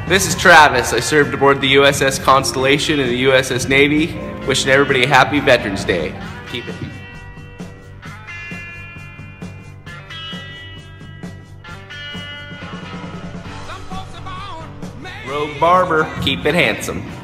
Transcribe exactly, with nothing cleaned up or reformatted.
This is Travis. I served aboard the U S S Constellation and the U S S Navy. Wishing everybody a happy Veterans Day. Keep it peaceful. Rogue Barber, keep it handsome.